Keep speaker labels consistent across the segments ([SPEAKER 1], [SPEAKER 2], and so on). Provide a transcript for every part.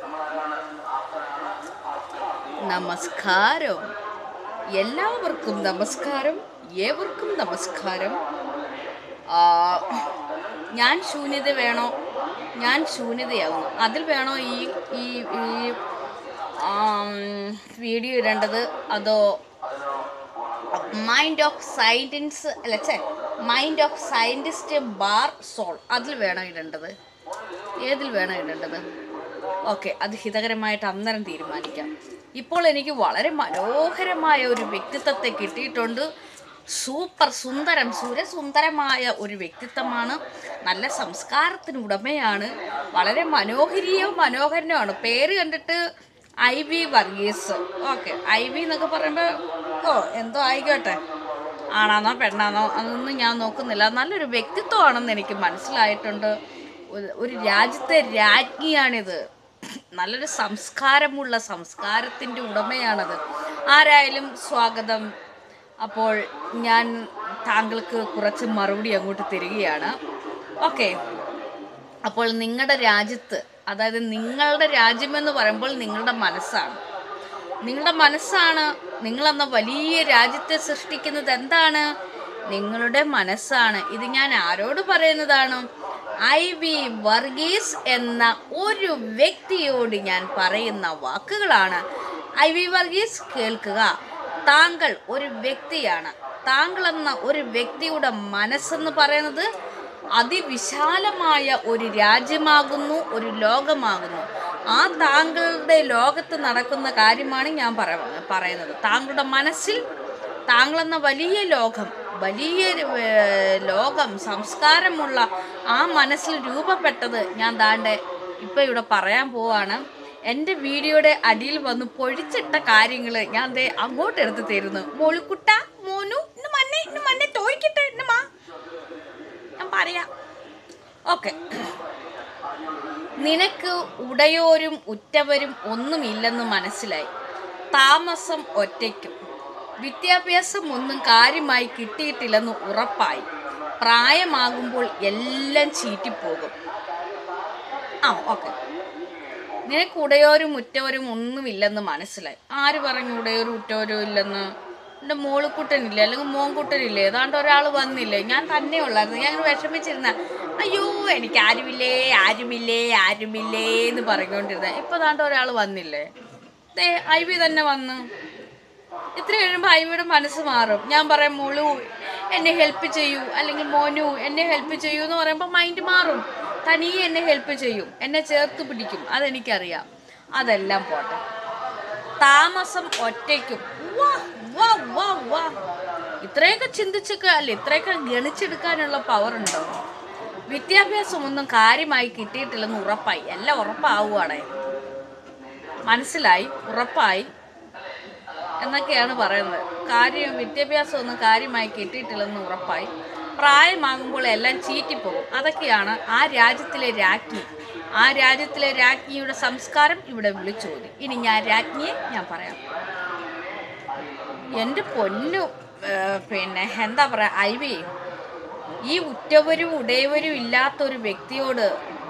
[SPEAKER 1] നമസ്കാരം, എല്ലാവർക്കും നമസ്കാരം, ഏവർക്കും നമസ്കാരം. ഞാൻ ശൂന്യത വേണോ? ഞാൻ ശൂന്യതയാവുന്നു. അതിൽ വേണോ ഈ ഈ ഈ വീഡിയോ ഇടേണ്ടത്? അതോ മൈൻഡ് ഓഫ് സയൻറ്റിസ്റ്റ് അല്ല മൈൻഡ് ഓഫ് സയൻറ്റിസ്റ്റ് ബാർ സോൾ അതിൽ വേണോ ഇടേണ്ടത്? ഏതിൽ വേണോ ഇടേണ്ടത്? ഓക്കെ, അത് ഹിതകരമായിട്ട് അന്നേരം തീരുമാനിക്കാം. ഇപ്പോൾ എനിക്ക് വളരെ മനോഹരമായ ഒരു വ്യക്തിത്വത്തെ കിട്ടിയിട്ടുണ്ട്. സൂപ്പർ സുന്ദരം സുരസുന്ദരമായ ഒരു വ്യക്തിത്വമാണ്. നല്ല സംസ്കാരത്തിന് ഉടമയാണ്. വളരെ മനോഹരനുമാണ്. പേര് കണ്ടിട്ട് IV വർഗീസ്. ഓക്കെ, IV എന്നൊക്കെ പറയുമ്പോൾ എന്തോ ആയിക്കോട്ടെ, ആണാന്നോ പെണ്ണാന്നോ അതൊന്നും ഞാൻ നോക്കുന്നില്ല. നല്ലൊരു വ്യക്തിത്വമാണെന്ന് എനിക്ക് മനസ്സിലായിട്ടുണ്ട്. ഒരു രാജ്യത്തെ രാജ്ഞിയാണിത്. നല്ലൊരു സംസ്കാരത്തിൻ്റെ ഉടമയാണത്. ആരായാലും സ്വാഗതം. അപ്പോൾ ഞാൻ താങ്കൾക്ക് കുറച്ച് മറുപടി അങ്ങോട്ട് തരികയാണ്. ഓക്കെ, അപ്പോൾ നിങ്ങളുടെ രാജ്യത്ത്, അതായത് നിങ്ങളുടെ രാജ്യമെന്ന് പറയുമ്പോൾ നിങ്ങളുടെ മനസ്സാണ്. നിങ്ങളെന്ന വലിയ രാജ്യത്തെ സൃഷ്ടിക്കുന്നത് എന്താണ്? നിങ്ങളുടെ മനസ്സാണ്. ഇത് ഞാൻ ആരോട് പറയുന്നതാണ്? IV വർഗീസ് എന്ന ഒരു വ്യക്തിയോട് ഞാൻ പറയുന്ന വാക്കുകളാണ്. IV വർഗീസ്, കേൾക്കുക. താങ്കൾ ഒരു വ്യക്തിയാണ്. താങ്കൾ എന്ന ഒരു വ്യക്തിയുടെ മനസ്സെന്ന് പറയുന്നത് അതിവിശാലമായ ഒരു രാജ്യമാകുന്നു, ഒരു ലോകമാകുന്നു. ആ താങ്കളുടെ ലോകത്ത് നടക്കുന്ന കാര്യമാണ് ഞാൻ പറയുന്നത്. താങ്കളുടെ മനസ്സിൽ താങ്കളെന്ന വലിയ ലോകം സംസ്കാരമുള്ള ആ മനസ്സിൽ രൂപപ്പെട്ടത് ഞാൻ ഇപ്പം ഇവിടെ പറയാൻ പോവാണ്. എൻ്റെ വീഡിയോയുടെ അടിയിൽ വന്ന് പൊഴിച്ചിട്ട കാര്യങ്ങൾ ഞാൻ അങ്ങോട്ട് എടുത്ത് തരുന്നു. മോളുക്കുട്ട, മോനു, മന്നെ തോയ്ക്കിട്ടെ, ഞാൻ പറയാം. ഓക്കെ, നിനക്ക് ഉടയോരും ഉറ്റവരും ഒന്നുമില്ലെന്ന് മനസ്സിലായി. താമസം ഒറ്റയ്ക്കും. വിദ്യാഭ്യാസം ഒന്നും കാര്യമായി കിട്ടിയിട്ടില്ലെന്ന് ഉറപ്പായി. പ്രായമാകുമ്പോൾ എല്ലാം ചീറ്റിപ്പോകും. ഓക്കെ, നിനക്ക് ഉടയോരും ഉറ്റവരും ഒന്നുമില്ലെന്ന് മനസ്സിലായി. ആര് പറഞ്ഞു ഉടയോരും ഉറ്റവരും ഇല്ലെന്ന്? എൻ്റെ മോളുക്കുട്ടനില്ലേ, അല്ലെങ്കിൽ മോൻകുട്ടനില്ലേ, ഏതാണ്ട് ഒരാൾ വന്നില്ലേ? ഞാൻ തന്നെ ഉള്ളായിരുന്നു. ഞാൻ വിഷമിച്ചിരുന്ന, അയ്യോ എനിക്ക് ആരുമില്ലേ എന്ന് പറഞ്ഞുകൊണ്ടിരുന്ന. ഇപ്പോൾ ഏതാണ്ട് ഒരാൾ വന്നില്ലേ? IV തന്നെ വന്ന്. ഇത്ര കഴിയുമ്പോൾ IVയുടെ മനസ്സ് മാറും. ഞാൻ പറയാം, മോളു എന്നെ ഹെൽപ്പ് ചെയ്യൂ, അല്ലെങ്കിൽ മോനു എന്നെ ഹെൽപ്പ് ചെയ്യൂ എന്ന് പറയുമ്പോൾ മൈൻഡ് മാറും. തനിയെ എന്നെ ഹെൽപ്പ് ചെയ്യും, എന്നെ ചേർത്ത് പിടിക്കും. അതെനിക്കറിയാം. അതെല്ലാം പോട്ടെ. താമസം ഒറ്റയ്ക്കും. ഇത്രയൊക്കെ ചിന്തിച്ചൊക്കെ അല്ലേ, ഇത്രയൊക്കെ ഗണിച്ചെടുക്കാനുള്ള പവർ ഉണ്ടോ? വിദ്യാഭ്യാസം ഒന്നും കാര്യമായി കിട്ടിയിട്ടില്ലെന്ന് ഉറപ്പായി. എല്ലാം ഉറപ്പാവുകയാണേ. മനസ്സിലായി, ഉറപ്പായി എന്നൊക്കെയാണ് പറയുന്നത്. വിദ്യാഭ്യാസം ഒന്നും കാര്യമായി കിട്ടിയിട്ടില്ലെന്ന് ഉറപ്പായി. പ്രായമാകുമ്പോൾ എല്ലാം ചീറ്റിപ്പോകും. അതൊക്കെയാണ് ആ രാജ്യത്തിലെ രാജ്ഞി. ആ രാജ്യത്തിലെ രാജ്ഞിയുടെ സംസ്കാരം ഇവിടെ വിളിച്ചോതി. ഇനി രാജ്ഞിയെ ഞാൻ പറയാം. എൻ്റെ പൊന്നു എന്താ പറയുക, IV, ഈ ഉറ്റവരും ഉടയവരും ഇല്ലാത്തൊരു വ്യക്തിയോട്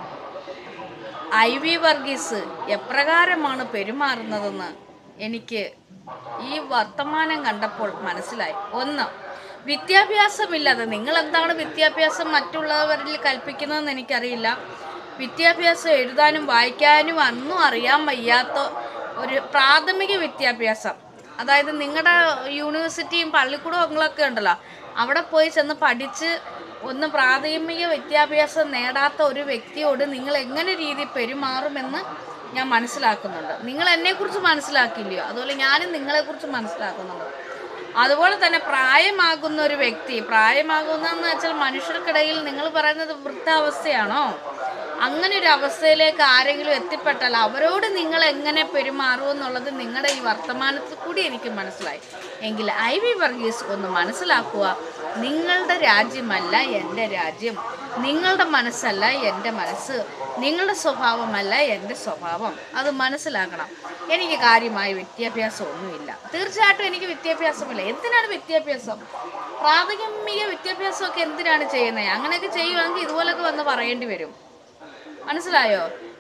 [SPEAKER 1] IV വർഗീസ് എപ്രകാരമാണ് പെരുമാറുന്നതെന്ന് എനിക്ക് ഈ വർത്തമാനം കണ്ടപ്പോൾ മനസ്സിലായി. ഒന്ന്, വിദ്യാഭ്യാസമില്ലാതെ, നിങ്ങളെന്താണ് വിദ്യാഭ്യാസം മറ്റുള്ളവരിൽ കൽപ്പിക്കുന്നതെന്ന് എനിക്കറിയില്ല. വിദ്യാഭ്യാസം എഴുതാനും വായിക്കാനും ഒന്നും അറിയാൻ വയ്യാത്ത ഒരു പ്രാഥമിക വിദ്യാഭ്യാസം, അതായത് നിങ്ങളുടെ യൂണിവേഴ്സിറ്റിയും പള്ളിക്കൂടങ്ങളൊക്കെ ഉണ്ടല്ലോ, അവിടെ പോയി ചെന്ന് പഠിച്ച് ഒന്ന് പ്രാഥമിക വിദ്യാഭ്യാസം നേടാത്ത ഒരു വ്യക്തിയോട് നിങ്ങൾ എങ്ങനെ രീതി പെരുമാറുമെന്ന് ഞാൻ മനസ്സിലാക്കുന്നുണ്ട്. നിങ്ങൾ എന്നെക്കുറിച്ച് മനസ്സിലാക്കില്ലയോ, അതുപോലെ ഞാനും നിങ്ങളെക്കുറിച്ച് മനസ്സിലാക്കുന്നുണ്ട്. അതുപോലെ തന്നെ പ്രായമാകുന്ന ഒരു വ്യക്തി, പ്രായമാകുന്നതെന്ന് വെച്ചാൽ മനുഷ്യർക്കിടയിൽ നിങ്ങൾ പറയുന്നത് വൃദ്ധാവസ്ഥയാണോ? അങ്ങനെ ഒരു അവസ്ഥയിലേക്ക് ആരെങ്കിലും എത്തിപ്പെട്ടാൽ അവരോട് നിങ്ങൾ എങ്ങനെ പെരുമാറുമെന്നുള്ളത് നിങ്ങളുടെ ഈ വർത്തമാനത്തിൽ കൂടി എനിക്ക് മനസ്സിലായി. എങ്കിൽ IV വർഗീസ് ഒന്ന് മനസ്സിലാക്കുക. നിങ്ങളുടെ രാജ്യമല്ല എൻ്റെ രാജ്യം, നിങ്ങളുടെ മനസ്സല്ല എൻ്റെ മനസ്സ്, നിങ്ങളുടെ സ്വഭാവമല്ല എൻ്റെ സ്വഭാവം. അത് മനസ്സിലാക്കണം. എനിക്ക് കാര്യമായ വിദ്യാഭ്യാസം ഒന്നുമില്ല. തീർച്ചയായിട്ടും എനിക്ക് വിദ്യാഭ്യാസമില്ല. എന്തിനാണ് വിദ്യാഭ്യാസം? പ്രാഥമിക വിദ്യാഭ്യാസമൊക്കെ എന്തിനാണ് ചെയ്യുന്നത്? അങ്ങനെയൊക്കെ ചെയ്യുവാണെങ്കിൽ ഇതുപോലൊക്കെ വന്ന് പറയേണ്ടി വരും. മനസ്സിലായോ?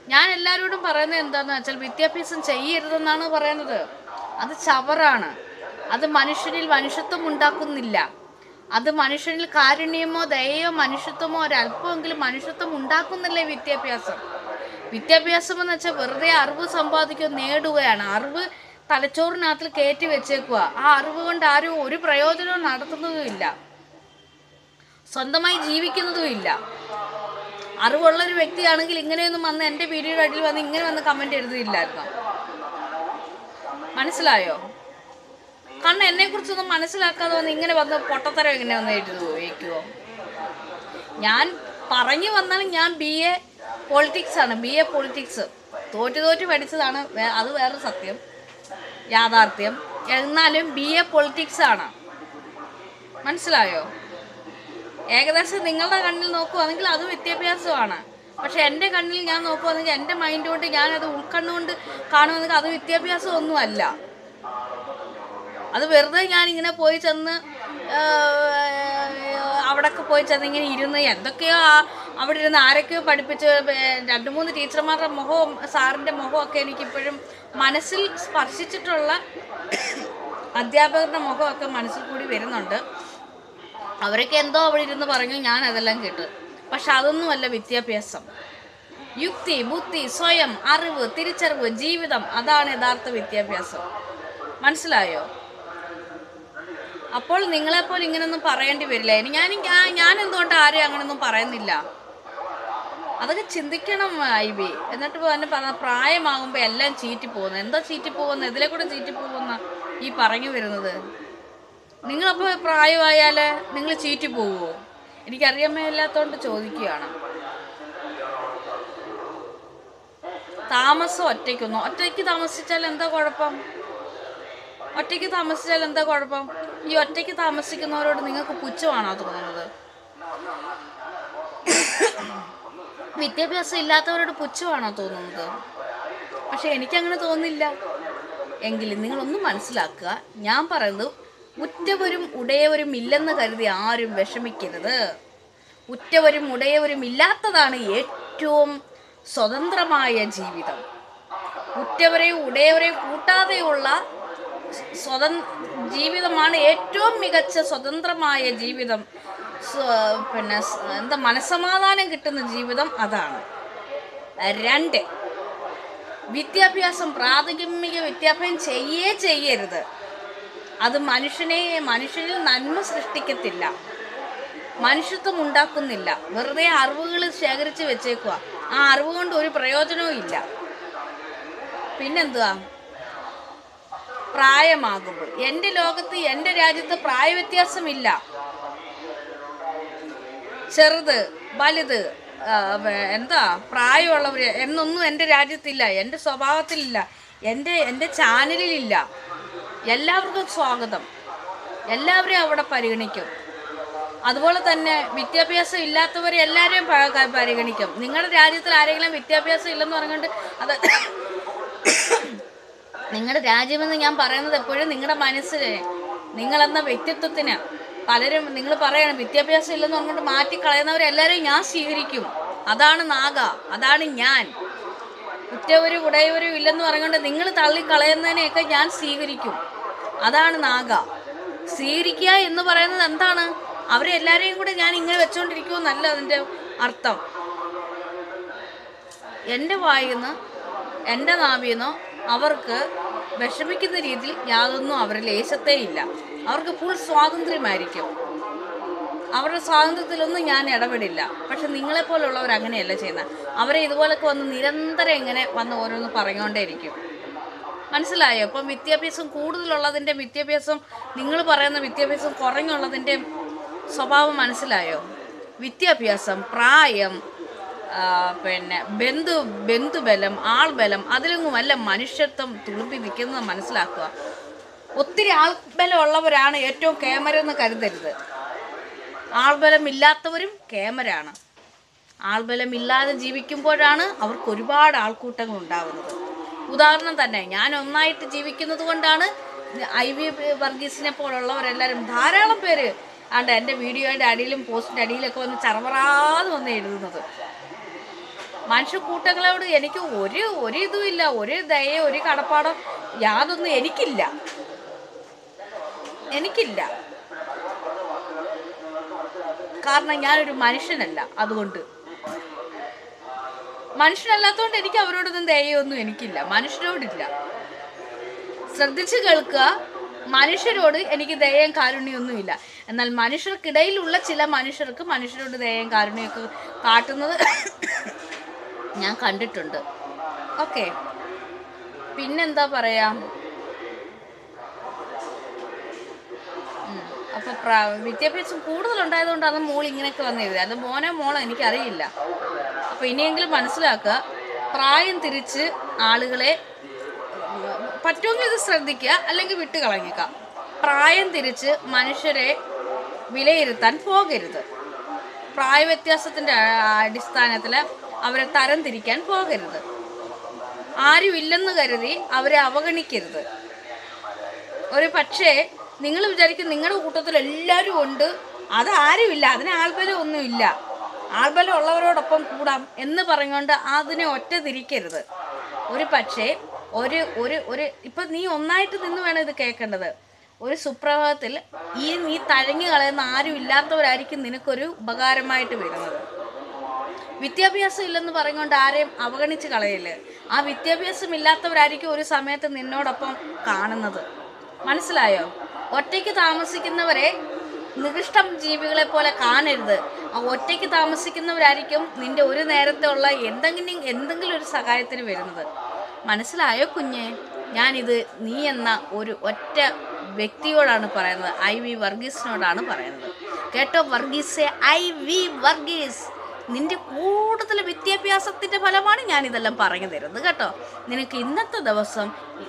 [SPEAKER 1] ഞാൻ എല്ലാവരോടും പറയുന്നത് എന്താണെന്ന് വെച്ചാൽ വിദ്യാഭ്യാസം ചെയ്യരുതെന്നാണ് പറയുന്നത്. അത് ചവറാണ്. അത് മനുഷ്യനിൽ മനുഷ്യത്വം ഉണ്ടാക്കുന്നില്ല. അത് മനുഷ്യനിൽ കാരുണ്യമോ ദയയോ മനുഷ്യത്വമോ ഒരല്പമെങ്കിലും മനുഷ്യത്വം ഉണ്ടാക്കുന്നില്ല വിദ്യാഭ്യാസം. വിദ്യാഭ്യാസം എന്ന് വെച്ചാൽ വെറുതെ അറിവ് സമ്പാദിക്കുക, നേടുകയാണ്. അറിവ് തലച്ചോറിനകത്തിൽ കയറ്റി വെച്ചേക്കുക. ആ അറിവ് കൊണ്ട് ആരും ഒരു പ്രയോജനവും നടത്തുന്നതുമില്ല, സ്വന്തമായി ജീവിക്കുന്നതുമില്ല. അറിവുള്ളൊരു വ്യക്തിയാണെങ്കിൽ ഇങ്ങനെയൊന്നും വന്ന് എൻ്റെ വീഡിയോയുടെ അടിയിൽ വന്ന് ഇങ്ങനെ വന്ന് കമൻറ്റ് എഴുതിയില്ലായിരുന്നു. മനസ്സിലായോ? കാരണം എന്നെക്കുറിച്ചൊന്നും മനസ്സിലാക്കാതെ വന്ന് ഇങ്ങനെ വന്ന് പൊട്ടത്തരം ഇങ്ങനെ വന്ന് വയ്ക്കുമോ? ഞാൻ പറഞ്ഞു വന്നാലും ഞാൻ BA പൊളിറ്റിക്സ് ആണ്. BA പൊളിറ്റിക്സ് തോറ്റ് പഠിച്ചതാണ്. അത് വേറെ സത്യം, യാഥാർത്ഥ്യം. എന്നാലും BA പൊളിറ്റിക്സ് ആണ്. മനസ്സിലായോ? ഏകദേശം നിങ്ങളുടെ കണ്ണിൽ നോക്കുവാണെങ്കിൽ അത് വിദ്യാഭ്യാസമാണ്. പക്ഷെ എൻ്റെ കണ്ണിൽ ഞാൻ നോക്കുവാണെങ്കിൽ എൻ്റെ മൈൻഡ് കൊണ്ട് ഞാനത് ഉൾക്കണ്ണുകൊണ്ട് കാണുവാണെങ്കിൽ അത് വിദ്യാഭ്യാസം ഒന്നുമല്ല. അത് വെറുതെ ഞാനിങ്ങനെ പോയി ചെന്ന് അവിടെയൊക്കെ പോയി ചെന്ന് ഇങ്ങനെ ഇരുന്ന് എന്തൊക്കെയോ അവിടെ ഇരുന്ന് ആരൊക്കെയോ പഠിപ്പിച്ച് 2-3 ടീച്ചർമാരുടെ മുഖവും സാറിൻ്റെ മുഖമൊക്കെ എനിക്കിപ്പോഴും മനസ്സിൽ സ്പർശിച്ചിട്ടുള്ള അധ്യാപകരുടെ മുഖമൊക്കെ മനസ്സിൽ കൂടി വരുന്നുണ്ട്. അവരൊക്കെ എന്തോ അവിടെ ഇരുന്ന് പറഞ്ഞു, ഞാൻ അതെല്ലാം കേട്ടു. പക്ഷെ അതൊന്നുമല്ല വിദ്യാഭ്യാസം. യുക്തി, ബുദ്ധി, സ്വയം അറിവ്, തിരിച്ചറിവ്, ജീവിതം, അതാണ് യഥാർത്ഥ വിദ്യാഭ്യാസം. മനസ്സിലായോ? അപ്പോൾ നിങ്ങളെപ്പോലെ ഇങ്ങനൊന്നും പറയേണ്ടി വരില്ല. ഞാൻ എന്തുകൊണ്ട് ആരെയും അങ്ങനൊന്നും പറയുന്നില്ല. അതൊക്കെ ചിന്തിക്കണം IB. എന്നിട്ട് തന്നെ പറഞ്ഞ പ്രായമാകുമ്പോൾ എല്ലാം ചീറ്റിപ്പോകുന്നു. എന്താ ചീറ്റിപ്പോകുന്നത്? ഇതിലെ കൂടെ ചീറ്റിപ്പോകുന്ന ഈ പറഞ്ഞു വരുന്നത്. നിങ്ങളപ്പോൾ പ്രായമായാൽ നിങ്ങൾ ചീറ്റിപ്പോകുമോ? എനിക്കറിയാൻ മേലാത്തതുകൊണ്ട് ചോദിക്കുകയാണ്. താമസം ഒറ്റയ്ക്ക് താമസിച്ചാൽ എന്താ കുഴപ്പം? ഈ ഒറ്റയ്ക്ക് താമസിക്കുന്നവരോട് നിങ്ങൾക്ക് പുച്ഛമാണോ തോന്നുന്നത്? വിദ്യാഭ്യാസം ഇല്ലാത്തവരോട് പുച്ഛമാണോ തോന്നുന്നത്? പക്ഷെ എനിക്കങ്ങനെ തോന്നില്ല. എങ്കിലും നിങ്ങളൊന്നും മനസ്സിലാക്കുക, ഞാൻ പറയുന്നത് ഉറ്റവരും ഉടയവരും ഇല്ലെന്ന് കരുതി ആരും വിഷമിക്കരുത്. ഉറ്റവരും ഉടയവരും ഇല്ലാത്തതാണ് ഏറ്റവും സ്വതന്ത്രമായ ജീവിതം. ഉറ്റവരെയും ഉടയവരെയും കൂട്ടാതെയുള്ള ജീവിതമാണ് ഏറ്റവും മികച്ച സ്വതന്ത്രമായ ജീവിതം. മനസ്സമാധാനം കിട്ടുന്ന ജീവിതം അതാണ്. 2, വിദ്യാഭ്യാസം, പ്രാഥമിക വിദ്യാഭ്യാസം ചെയ്യരുത്. അത് മനുഷ്യനിൽ നന്മ സൃഷ്ടിക്കത്തില്ല, മനുഷ്യത്വം ഉണ്ടാക്കുന്നില്ല. വെറുതെ അറിവുകൾ ശേഖരിച്ച് വെച്ചേക്കുക. ആ അറിവ് കൊണ്ട് ഒരു പ്രയോജനവും ഇല്ല. പിന്നെന്തുവാ? പ്രായമാകുമ്പോൾ എൻ്റെ രാജ്യത്ത് പ്രായവ്യത്യാസമില്ല. ചെറുത് വലുത് പ്രായമുള്ളവർ എന്നൊന്നും എൻ്റെ രാജ്യത്തില്ല, എൻ്റെ സ്വഭാവത്തിലില്ല, എൻ്റെ ചാനലിലില്ല. എല്ലാവർക്കും സ്വാഗതം. എല്ലാവരെയും അവിടെ പരിഗണിക്കും. അതുപോലെ തന്നെ വിദ്യാഭ്യാസം ഇല്ലാത്തവരെ എല്ലാവരെയും പരിഗണിക്കും. നിങ്ങളുടെ രാജ്യത്തിൽ ആരെങ്കിലും വിദ്യാഭ്യാസം ഇല്ലെന്ന് പറഞ്ഞുകൊണ്ട് അത് നിങ്ങളുടെ രാജ്യമെന്ന് ഞാൻ പറയുന്നത് എപ്പോഴും നിങ്ങളുടെ മനസ്സിൽ, നിങ്ങളെന്ന വ്യക്തിത്വത്തിന് പലരും നിങ്ങൾ പറയണം വിദ്യാഭ്യാസം ഇല്ലെന്ന് പറഞ്ഞുകൊണ്ട് മാറ്റിക്കളയുന്നവരെല്ലാവരെയും ഞാൻ സ്വീകരിക്കും. അതാണ് നാഗ, അതാണ് ഞാൻ. ഉറ്റവരും ഉടയവരും ഇല്ലെന്ന് പറഞ്ഞുകൊണ്ട് നിങ്ങൾ തള്ളിക്കളയുന്നതിനെയൊക്കെ ഞാൻ സ്വീകരിക്കും. അതാണ് നാഗ. സ്വീകരിക്കുക എന്ന് പറയുന്നത് എന്താണ്? അവരെ എല്ലാവരെയും കൂടെ ഞാൻ ഇങ്ങനെ വെച്ചുകൊണ്ടിരിക്കുമെന്നല്ല അതിൻ്റെ അർത്ഥം. എൻ്റെ വായിന്ന് എൻ്റെ നാവിന്നോ അവർക്ക് വിഷമിക്കുന്ന രീതിയിൽ യാതൊന്നും അവരിൽ ലേശത്തേ ഇല്ല. അവർക്ക് ഫുൾ സ്വാതന്ത്ര്യമായിരിക്കും. അവരുടെ സ്വാതന്ത്ര്യത്തിലൊന്നും ഞാൻ ഇടപെടില്ല. പക്ഷെ നിങ്ങളെപ്പോലുള്ളവർ അങ്ങനെയല്ല ചെയ്യുന്നത്. അവരെ ഇതുപോലൊക്കെ വന്ന് നിരന്തരം ഇങ്ങനെ വന്ന് ഓരോന്ന് പറഞ്ഞുകൊണ്ടേയിരിക്കും. മനസ്സിലായോ? ഇപ്പം വിദ്യാഭ്യാസം കൂടുതലുള്ളതിൻ്റെ വിദ്യാഭ്യാസം, നിങ്ങൾ പറയുന്ന വിദ്യാഭ്യാസം കുറഞ്ഞുള്ളതിൻ്റെ സ്വഭാവം മനസ്സിലായോ? വിദ്യാഭ്യാസം, പ്രായം, ബന്ധുബലം, ആൾബലം, അതിലൊന്നുമല്ല മനുഷ്യത്വം തുളുമ്പി നിൽക്കുന്നത് മനസ്സിലാക്കുക. ഒത്തിരി ആൾബലം ഉള്ളവരാണ് ഏറ്റവും കേമരെന്ന് കരുതരുത്. ആൾബലമില്ലാത്തവരും കേമരാണ്. ആൾബലമില്ലാതെ ജീവിക്കുമ്പോഴാണ് അവർക്ക് ഒരുപാട് ആൾക്കൂട്ടങ്ങൾ ഉണ്ടാകുന്നത്. ഉദാഹരണം തന്നെ, ഞാൻ ഒന്നായിട്ട് ജീവിക്കുന്നത് കൊണ്ടാണ് IB വർഗീസിനെ പോലുള്ളവരെല്ലാവരും ധാരാളം പേര് എൻ്റെ വീഡിയോയുടെ അടിയിലും പോസ്റ്റിൻ്റെ അടിയിലൊക്കെ വന്ന് ചറവറാതെ വന്ന് എഴുതുന്നത്. മനുഷ്യക്കൂട്ടങ്ങളോട് എനിക്ക് ഒരു ഇതുമില്ല, ഒരു ദയ, ഒരു കടപ്പാടോ യാതൊന്നും എനിക്കില്ല. കാരണം ഞാനൊരു മനുഷ്യനല്ല. അതുകൊണ്ട് മനുഷ്യനല്ലാത്തതുകൊണ്ട് എനിക്ക് അവരോടൊന്നും ദയൊന്നും എനിക്കില്ല, മനുഷ്യരോടില്ല. ശ്രദ്ധിച്ച് കേൾക്കുക, മനുഷ്യരോട് എനിക്ക് ദയയും കാരുണ്യമൊന്നുമില്ല. എന്നാൽ മനുഷ്യർക്കിടയിലുള്ള ചില മനുഷ്യർക്ക് മനുഷ്യരോട് ദയയും കാരുണ്യമൊക്കെ കാട്ടുന്നത് ഞാൻ കണ്ടിട്ടുണ്ട്. ഓക്കെ, പിന്നെന്താ പറയാ, അപ്പോൾ വിദ്യാഭ്യാസം കൂടുതലുണ്ടായതുകൊണ്ടാണ് മോൾ ഇങ്ങനെയൊക്കെ വന്നത്. അത് മോളോ എനിക്കറിയില്ല. അപ്പോൾ ഇനിയെങ്കിലും മനസ്സിലാക്കുക, പ്രായം തിരിച്ച് ആളുകളെ പറ്റുമെങ്കിൽ ഇത് ശ്രദ്ധിക്കുക, അല്ലെങ്കിൽ വിട്ട് കളഞ്ഞേക്കാം. പ്രായം തിരിച്ച് മനുഷ്യരെ വിലയിരുത്താൻ പോകരുത്. പ്രായവ്യത്യാസത്തിൻ്റെ അടിസ്ഥാനത്തിൽ അവരെ തരംതിരിക്കാൻ പോകരുത്. ആരുമില്ലെന്ന് കരുതി അവരെ അവഗണിക്കരുത്. ഒരു പക്ഷേ നിങ്ങൾ വിചാരിക്കും നിങ്ങളുടെ കൂട്ടത്തിൽ എല്ലാവരും ഉണ്ട്, അതാരുമില്ല, അതിന് ആൾബലം ഒന്നുമില്ല, ആൾബലം ഉള്ളവരോടൊപ്പം കൂടാം എന്ന് പറഞ്ഞുകൊണ്ട് അതിനെ ഒറ്റ തിരിക്കരുത്. ഒരു പക്ഷേ ഒരു ഇപ്പം നീ ഒന്നായിട്ട് നിന്ന് വേണം ഇത് കേൾക്കേണ്ടത്. ഒരു സുപ്രഭാതത്തിൽ നീ തഴഞ്ഞു കളയുന്ന ആരും ഇല്ലാത്തവരായിരിക്കും നിനക്കൊരു ഉപകാരമായിട്ട് വരുന്നത്. വിദ്യാഭ്യാസം ഇല്ലെന്ന് പറഞ്ഞുകൊണ്ട് ആരെയും അവഗണിച്ച് കളയല്ലേ. ആ വിദ്യാഭ്യാസം ഇല്ലാത്തവരായിരിക്കും ഒരു സമയത്ത് നിന്നോടൊപ്പം കാണുന്നത്. മനസ്സിലായോ? ഒറ്റയ്ക്ക് താമസിക്കുന്നവരെ നികൃഷ്ടം ജീവികളെ പോലെ കാണരുത്. ആ ഒറ്റയ്ക്ക് താമസിക്കുന്നവരായിരിക്കും നിന്റെ ഒരു നേരത്തെ ഉള്ള എന്തെങ്കിലും ഒരു സഹായത്തിന് വരുന്നത്. മനസ്സിലായോ കുഞ്ഞെ? ഞാനിത് നീ എന്ന ഒരു ഒറ്റ വ്യക്തിയോടാണ് പറയുന്നത്, IV വർഗീസിനോടാണ് പറയുന്നത്. കേട്ടോ വർഗീസേ, IV വർഗീസ്, നിന്റെ കൂടുതൽ വിദ്യാഭ്യാസത്തിൻ്റെ ഫലമാണ് ഞാനിതെല്ലാം പറഞ്ഞു തരുന്നത് കേട്ടോ. നിനക്ക് ഇന്നത്തെ ദിവസം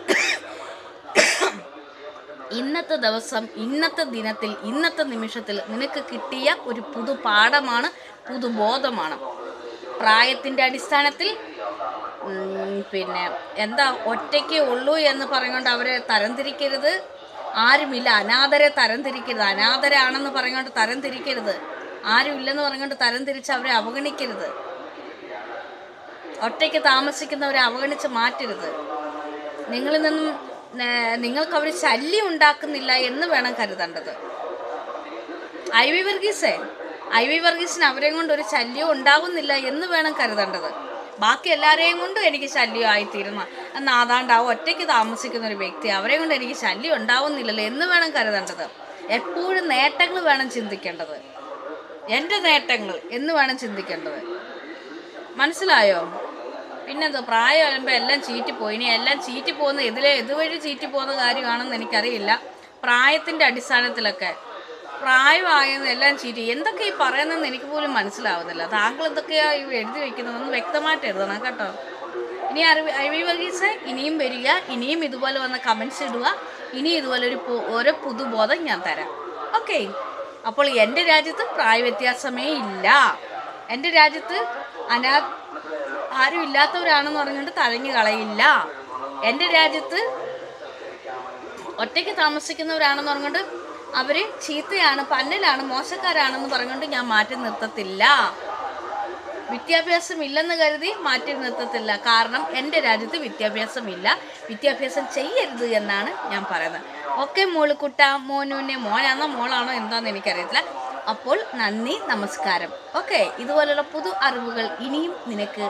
[SPEAKER 1] ഇന്നത്തെ ദിനത്തിൽ ഇന്നത്തെ നിമിഷത്തിൽ നിനക്ക് കിട്ടിയ ഒരു പുതുപാഠമാണ്, പുതുബോധമാണ്. പ്രായത്തിൻ്റെ അടിസ്ഥാനത്തിൽ പിന്നെ ഒറ്റയ്ക്കേ ഉള്ളൂ എന്ന് പറഞ്ഞുകൊണ്ട് അവരെ തരംതിരിക്കരുത്. ആരുമില്ല, അനാഥരെ തരംതിരിക്കരുത്. അനാഥരാണെന്ന് പറഞ്ഞുകൊണ്ട് തരംതിരിക്കരുത്. ആരുമില്ലെന്ന് പറഞ്ഞുകൊണ്ട് തരംതിരിച്ച് അവരെ അവഗണിക്കരുത്. ഒറ്റയ്ക്ക് താമസിക്കുന്നവരെ അവഗണിച്ച് മാറ്റരുത്. നിങ്ങളിൽ നിന്നും നിങ്ങൾക്ക് അവർ ശല്യം ഉണ്ടാക്കുന്നില്ല എന്ന് വേണം കരുതേണ്ടത്. IV വർഗീസിന് അവരെയും കൊണ്ട് ഒരു ശല്യവും ഉണ്ടാകുന്നില്ല എന്ന് വേണം കരുതേണ്ടത്. ബാക്കി എല്ലാവരെയും കൊണ്ടും എനിക്ക് ശല്യമായിത്തീരുന്ന എന്നാൽ അതാണ്ടാവും ഒറ്റയ്ക്ക് താമസിക്കുന്ന ഒരു വ്യക്തി, അവരെ കൊണ്ട് എനിക്ക് ശല്യം ഉണ്ടാവുന്നില്ലല്ലോ എന്ന് വേണം കരുതേണ്ടത്. എപ്പോഴും നേട്ടങ്ങൾ വേണം ചിന്തിക്കേണ്ടത്. എൻ്റെ നേട്ടങ്ങൾ എന്ന് വേണം ചിന്തിക്കേണ്ടത്. മനസ്സിലായോ? പിന്നെന്തോ പ്രായം വരുമ്പോൾ എല്ലാം ചീറ്റിപ്പോയി. ഇനി എല്ലാം ചീറ്റിപ്പോകുന്ന ഇതുവഴി ചീറ്റിപ്പോകുന്ന കാര്യമാണെന്ന് എനിക്കറിയില്ല. പ്രായത്തിൻ്റെ അടിസ്ഥാനത്തിലൊക്കെ പ്രായമായെന്ന് എല്ലാം ചീറ്റി. എന്തൊക്കെ ഈ പറയുന്നതെന്ന് എനിക്ക് പോലും മനസ്സിലാവുന്നില്ല. താങ്കൾ എന്തൊക്കെയാണ് എഴുതി വയ്ക്കുന്നതെന്ന് വ്യക്തമായിട്ട് എഴുതണം കേട്ടോ. ഇനി IV വർഗീസ് ഇനിയും വരിക, ഇനിയും ഇതുപോലെ വന്ന കമൻസ് ഇടുക. ഇനി ഇതുപോലെ ഓരോ പുതുബോധം ഞാൻ തരാം. ഓക്കെ, അപ്പോൾ എൻ്റെ രാജ്യത്ത് പ്രായവ്യത്യാസമേ ഇല്ല. എൻ്റെ രാജ്യത്ത് ആരും ഇല്ലാത്തവരാണെന്ന് പറഞ്ഞുകൊണ്ട് തഴഞ്ഞു കളയില്ല. എൻ്റെ രാജ്യത്ത് ഒറ്റയ്ക്ക് താമസിക്കുന്നവരാണെന്ന് പറഞ്ഞുകൊണ്ട് അവർ ചീത്തയാണ്, പന്നലാണ്, മോശക്കാരാണെന്ന് പറഞ്ഞുകൊണ്ട് ഞാൻ മാറ്റി നിർത്തത്തില്ല. വിദ്യാഭ്യാസം ഇല്ലെന്ന് കരുതി മാറ്റി നിർത്തത്തില്ല. കാരണം എൻ്റെ രാജ്യത്ത് വിദ്യാഭ്യാസമില്ല, വിദ്യാഭ്യാസം ചെയ്യരുത് എന്നാണ് ഞാൻ പറയുന്നത്. ഓക്കെ മോളുക്കുട്ട, മോനുവിനെ മോനാണോ മോളാണോ എന്താണെന്ന് എനിക്കറിയത്തില്ല. അപ്പോൾ നന്ദി, നമസ്കാരം. ഓക്കെ, ഇതുപോലുള്ള പുതു അറിവുകൾ ഇനിയും നിനക്ക്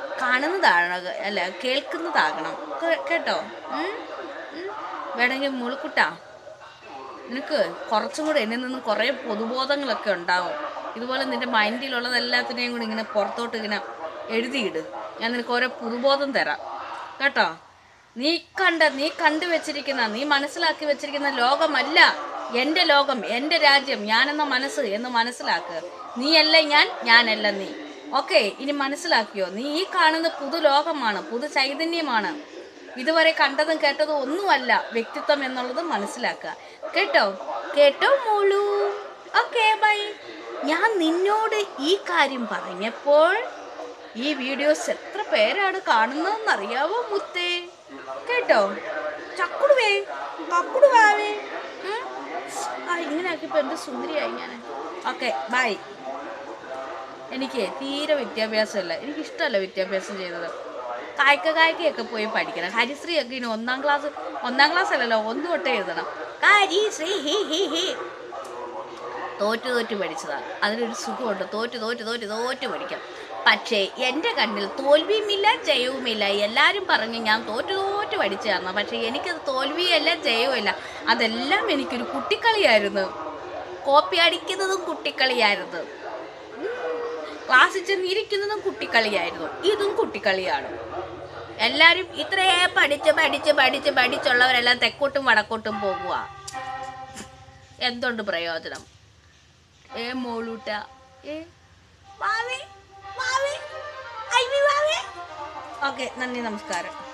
[SPEAKER 1] കേൾക്കുന്നതാകണം കേട്ടോ. വേണമെങ്കിൽ മോളുക്കുട്ട നിനക്ക് കുറച്ചും കൂടെ എന്നിൽ നിന്നും കുറേ പൊതുബോധങ്ങളൊക്കെ ഉണ്ടാവും. ഇതുപോലെ നിൻ്റെ മൈൻഡിലുള്ളതെല്ലാത്തിനെയും കൂടി ഇങ്ങനെ പുറത്തോട്ട് ഇങ്ങനെ എഴുതിയിട്. ഞാൻ നിനക്ക് ഓരോ പുതുബോധം തരാം കേട്ടോ. നീ കണ്ടുവച്ചിരിക്കുന്ന, നീ മനസ്സിലാക്കി വെച്ചിരിക്കുന്ന ലോകമല്ല എൻ്റെ ലോകം, എൻ്റെ രാജ്യം, ഞാനെന്ന മനസ്സ് എന്ന് മനസ്സിലാക്കുക. നീയല്ല ഞാനല്ല നീ. ഓക്കെ, ഇനി മനസ്സിലാക്കിയോ? നീ ഈ കാണുന്ന പുതു ലോകമാണ്, പുതു ചൈതന്യമാണ്. ഇതുവരെ കണ്ടതും കേട്ടതും ഒന്നുമല്ല വ്യക്തിത്വം എന്നുള്ളത് മനസ്സിലാക്കുക കേട്ടോ മോളു. Okay, bye. ഞാൻ നിന്നോട് ഈ കാര്യം പറഞ്ഞപ്പോൾ ഈ വീഡിയോസ് എത്ര പേരാണ് കാണുന്നതെന്നറിയാവോ മുത്തേ? കേട്ടോ, കക്കുടുവാവേ. ഇങ്ങനെ ആക്കിയപ്പോൾ എന്ത് സുന്ദരിയായി ഞാൻ. Okay, bye. എനിക്ക് തീരെ വിദ്യാഭ്യാസമില്ല, എനിക്കിഷ്ടമല്ല വിദ്യാഭ്യാസം ചെയ്യുന്നത്. കായ്ക്കയൊക്കെ പോയി പഠിക്കണം. ഹരിശ്രീയൊക്കെ ഇനി ഒന്നാം ക്ലാസ് അല്ലല്ലോ, 1 തൊട്ടേ എഴുതണം. ഹരിശ്രീ ഹി ഹി ഹി. തോറ്റു പഠിച്ചതാണ്. അതിനൊരു സുഖമുണ്ട്. തോറ്റു പഠിക്കാം. പക്ഷേ എൻ്റെ കണ്ണിൽ തോൽവിയുമില്ല ജയവുമില്ല. എല്ലാവരും പറഞ്ഞ് ഞാൻ തോറ്റു പഠിച്ചതാണ്. പക്ഷേ എനിക്കത് തോൽവിയല്ല ജയവുമില്ല. അതെല്ലാം എനിക്കൊരു കുട്ടിക്കളിയായിരുന്നു. കോപ്പി അടിക്കുന്നതും കുട്ടിക്കളിയായിരുന്നു. ക്ലാസ്സിൽ ചെന്നിരിക്കുന്നതും കുട്ടിക്കളിയായിരുന്നു. ഇതും കുട്ടിക്കളിയാണ്. എല്ലാവരും ഇത്രയേ പഠിച്ചുള്ളവരെല്ലാം തെക്കോട്ടും വടക്കോട്ടും പോകുക. എന്തുണ്ട് പ്രയോജനം? മോളൂട്ട വാവേ. ഓക്കെ, നന്ദി, നമസ്കാരം.